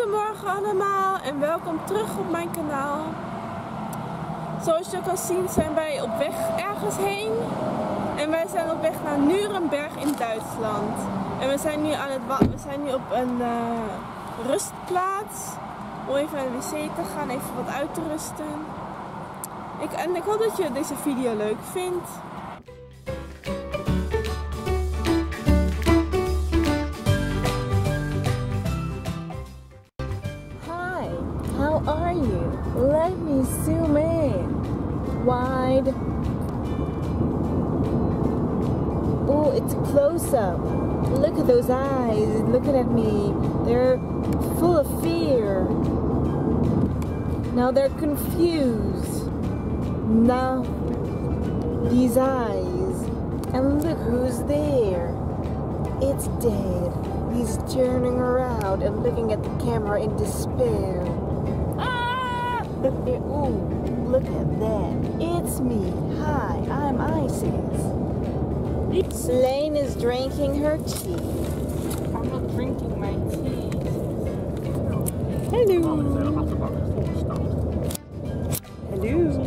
Goedemorgen allemaal en welkom terug op mijn kanaal. Zoals je kan zien zijn wij op weg ergens heen. En wij zijn op weg naar Nuremberg in Duitsland. En we zijn nu op een rustplaats. Om even naar de wc te gaan, even wat uit te rusten. Ik hoop dat je deze video leuk vindt. How are you? Let me zoom in. Wide. Oh, it's close up. Look at those eyes looking at me. They're full of fear. Now they're confused. Now these eyes. And look who's there. It's Dad. He's turning around and looking at the camera in despair. Ooh, look at that. It's me. Hi, I'm Isis. Slane is drinking her tea. I'm not drinking my tea. Hello. Hello.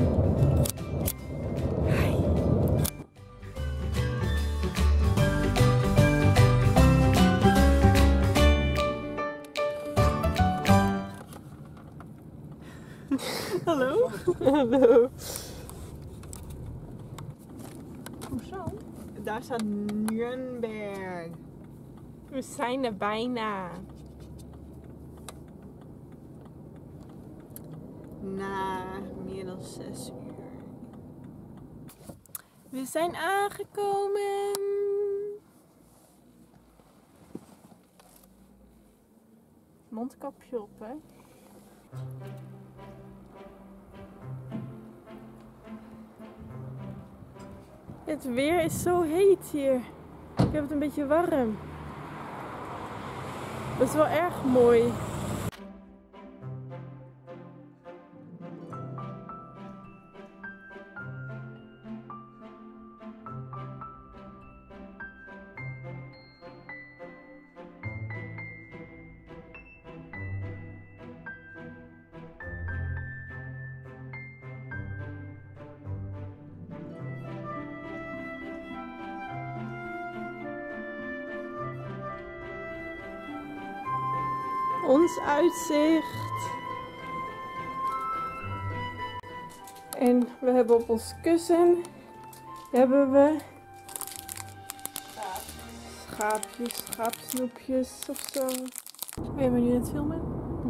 Hallo? Hallo. Hoezo? Daar staat Nuremberg. We zijn er bijna. Na meer dan 6 uur. We zijn aangekomen. Mondkapje op, hè? Het weer is zo heet hier. Ik heb het een beetje warm. Dat is wel erg mooi. Ons uitzicht. En we hebben op ons kussen schaapsnoepjes of zo. Ben je nu aan het filmen?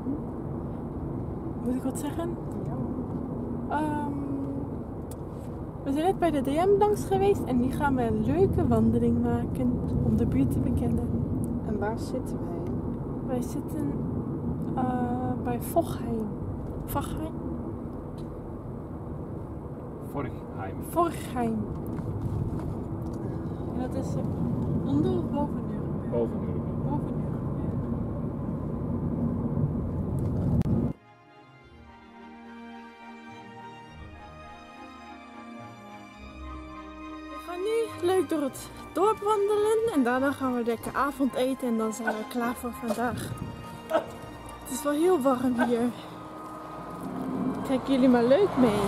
Moet ik wat zeggen? Ja. We zijn net bij de DM langs geweest en nu gaan we een leuke wandeling maken om de buurt te bekennen. En waar zitten wij? Wij zitten bij Vochheim. Vochheim? Forchheim. En dat is onder of boven Nuremberg? Boven Nuremberg. Boven Nuremberg. We gaan nu leuk door het dorp wandelen en daarna gaan we lekker avondeten en dan zijn we klaar voor vandaag. Het is wel heel warm hier. Kijken jullie maar leuk mee.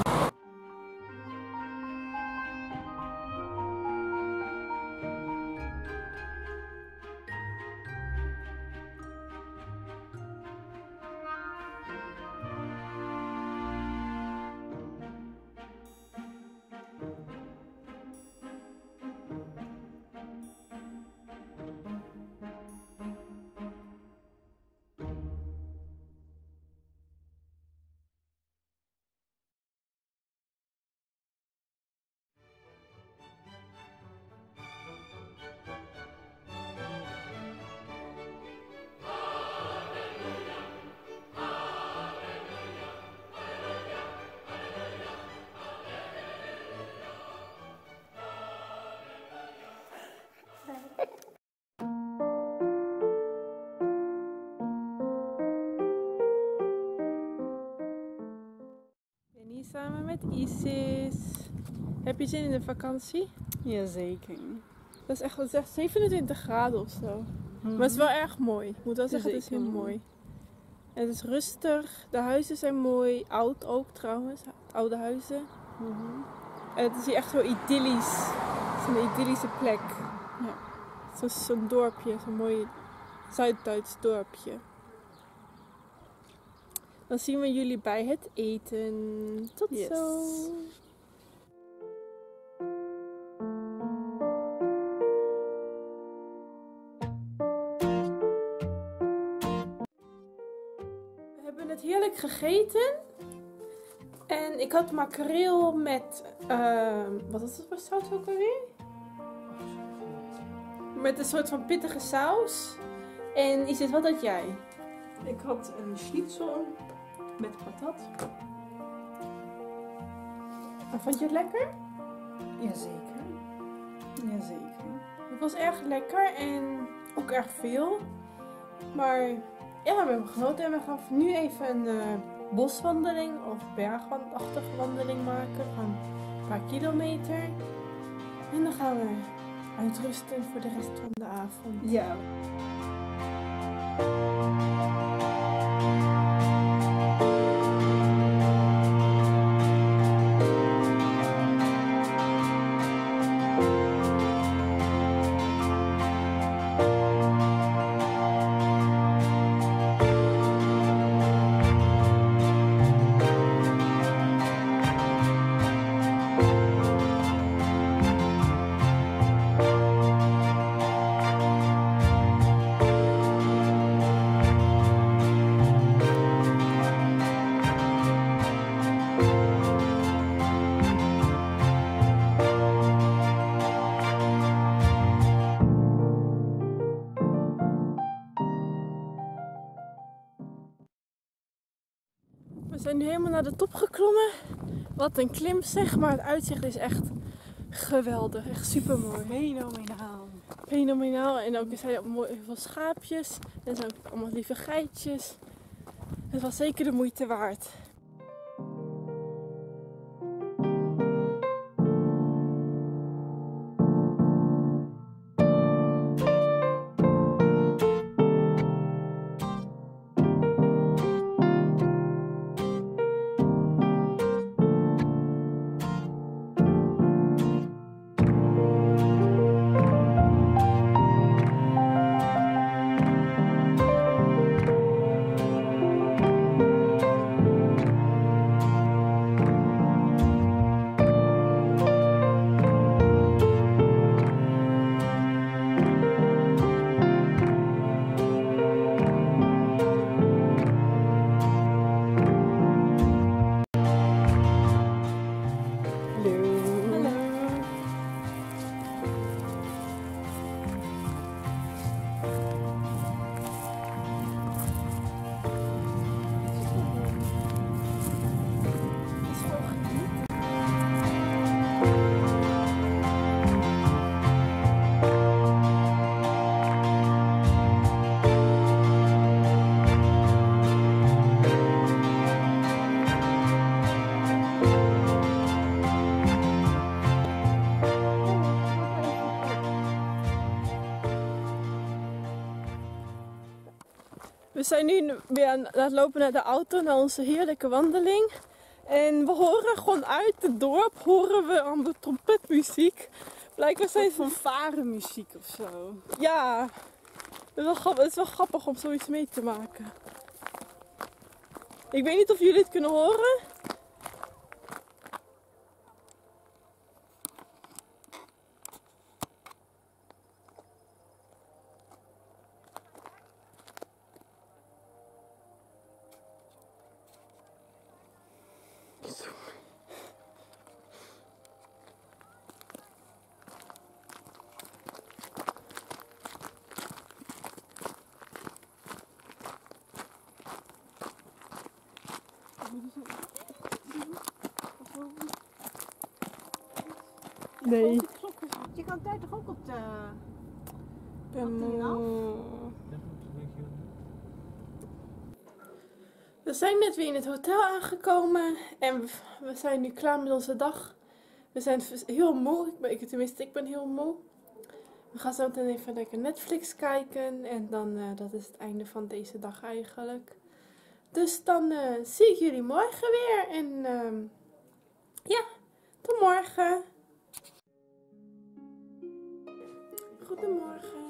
Samen met Isis. Heb je zin in de vakantie? Jazeker. Dat is echt 27 graden of zo. Maar het is wel erg mooi. Ik moet wel zeggen, het is heel mooi. Het is rustig. De huizen zijn mooi. Oud ook trouwens. Oude huizen. En het is hier echt zo idyllisch. Het is een idyllische plek. Ja. Zo'n dorpje. Zo'n mooi Zuid-Duits dorpje. Dan zien we jullie bij het eten. Tot Yes. zo! We hebben het heerlijk gegeten. En ik had makreel met... wat is het voor saus ook alweer? Met een soort van pittige saus. En Isis, wat had jij? Ik had een schnitzel met patat. En vond je het lekker? Jazeker. Jazeker. Het was erg lekker en ook erg veel. Maar ja, we hebben genoten en we gaan nu even een boswandeling of bergachtige wandeling maken van een paar kilometer. En dan gaan we uitrusten voor de rest van de avond. Ja. We zijn nu helemaal naar de top geklommen. Wat een klim zeg, maar het uitzicht is echt geweldig. Echt super mooi. Fenomenaal. Fenomenaal. En ook er zijn ook mooi heel veel schaapjes. En er zijn ook allemaal lieve geitjes. Het was zeker de moeite waard. We zijn nu weer aan het lopen naar de auto, naar onze heerlijke wandeling. En we horen gewoon uit het dorp, horen we aan de trompetmuziek. Blijkbaar zijn Van varen muziek of zo. Ja, het is wel grappig om zoiets mee te maken. Ik weet niet of jullie het kunnen horen. Nee. Je kan tijd toch ook op de... Ik ben moe. We zijn net weer in het hotel aangekomen en we zijn nu klaar met onze dag. We zijn heel moe, tenminste ik ben heel moe. We gaan zo meteen even lekker Netflix kijken en dan dat is het einde van deze dag eigenlijk. Dus dan zie ik jullie morgen weer. En ja, tot morgen. Goedemorgen.